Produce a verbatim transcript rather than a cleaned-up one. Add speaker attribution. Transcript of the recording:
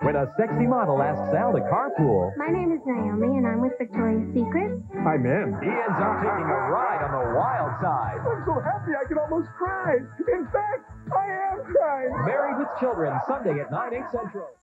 Speaker 1: When a sexy model asks Al to carpool,
Speaker 2: My name is Naomi, and I'm with Victoria's Secret.
Speaker 3: I'm in.
Speaker 1: he ends up taking a ride on the wild side.
Speaker 3: I'm so happy I can almost cry. In fact, I am crying.
Speaker 1: Married with Children, Sunday at nine, eight Central.